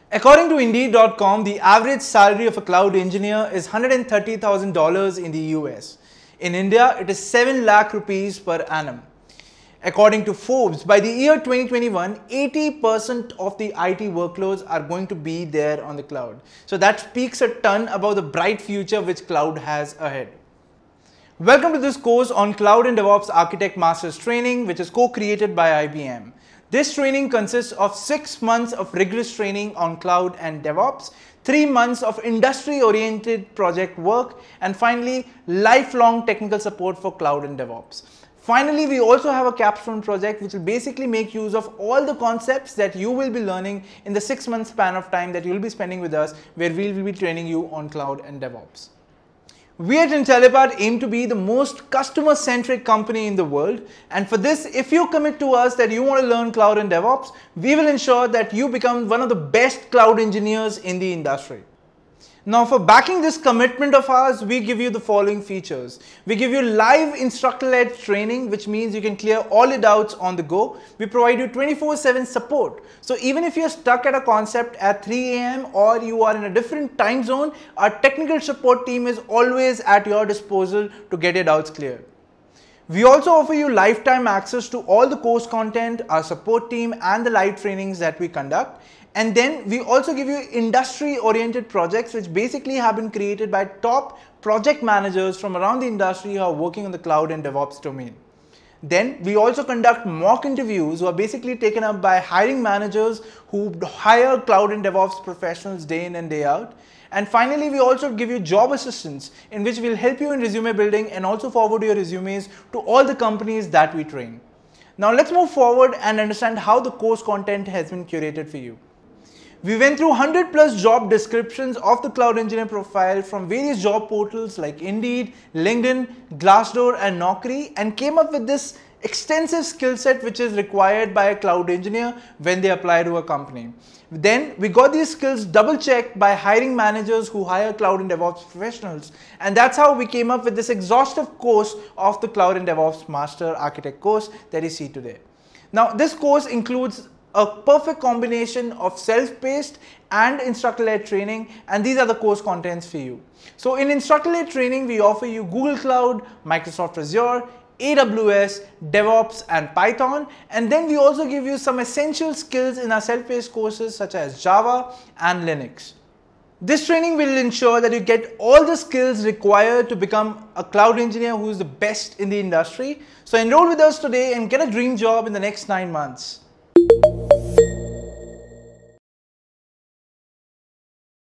According to Indeed.com, the average salary of a cloud engineer is $130,000 in the US. In India, it is 7 lakh rupees per annum. According to Forbes, by the year 2021, 80% of the IT workloads are going to be there on the cloud. So that speaks a ton about the bright future which cloud has ahead. Welcome to this course on Cloud and DevOps Architect Masters Training, which is co-created by IBM. This training consists of 6 months of rigorous training on cloud and DevOps, 3 months of industry-oriented project work, and finally, lifelong technical support for cloud and DevOps. Finally, we also have a capstone project which will basically make use of all the concepts that you will be learning in the 6-month span of time that you will be spending with us, where we will be training you on cloud and DevOps. We at Intellipaat aim to be the most customer-centric company in the world, and for this, if you commit to us that you want to learn cloud and DevOps, we will ensure that you become one of the best cloud engineers in the industry. Now, for backing this commitment of ours, we give you the following features. We give you live instructor-led training, which means you can clear all your doubts on the go. We provide you 24/7 support. So even if you're stuck at a concept at 3 AM or you are in a different time zone, our technical support team is always at your disposal to get your doubts cleared. We also offer you lifetime access to all the course content, our support team, and the live trainings that we conduct. And then we also give you industry-oriented projects which basically have been created by top project managers from around the industry who are working on the cloud and DevOps domain. Then we also conduct mock interviews who are basically taken up by hiring managers who hire cloud and DevOps professionals day in and day out. And finally, we also give you job assistance in which we'll help you in resume building and also forward your resumes to all the companies that we train. Now let's move forward and understand how the course content has been curated for you. We went through 100+ job descriptions of the cloud engineer profile from various job portals like Indeed, LinkedIn, Glassdoor, and Naukri, and came up with this extensive skill set which is required by a cloud engineer when they apply to a company. Then we got these skills double checked by hiring managers who hire cloud and DevOps professionals, and that's how we came up with this exhaustive course of the Cloud and DevOps Master Architect course that you see today. Now this course includes a perfect combination of self-paced and instructor-led training, and these are the course contents for you. So in instructor-led training, we offer you Google Cloud, Microsoft Azure, AWS, DevOps, and Python, and then we also give you some essential skills in our self-paced courses such as Java and Linux. This training will ensure that you get all the skills required to become a cloud engineer who is the best in the industry. So enroll with us today and get a dream job in the next 9 months.